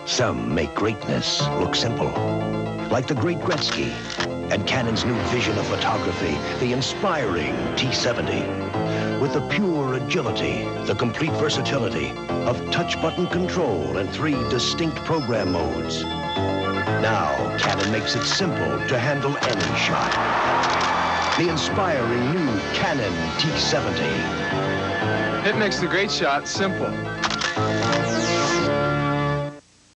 Some make greatness look simple, like the great Gretzky and Canon's new vision of photography, the inspiring T70. With the pure agility, the complete versatility of touch button control and 3 distinct program modes. Now, Canon makes it simple to handle any shot. The inspiring new Canon T70. It makes the great shot simple.